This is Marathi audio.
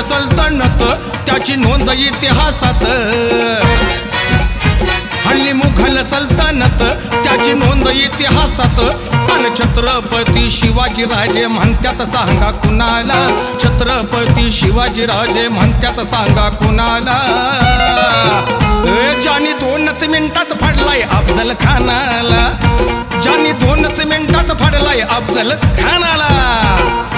सल्तनत त्याची नोंद इतिहासात, हल्ली मुघल सल्तनत त्याची नोंद इतिहासात, अन छत्रपती शिवाजीराजे म्हणत्यात सांगा कुणाला, छत्रपती शिवाजीराजे म्हणत्यात सांगा कुणाला. ज्यानी 2च मिनिटात फाडलाय अफजल खानाला, ज्यानी 2च मिनिटात फाडलाय अफजल खानाला.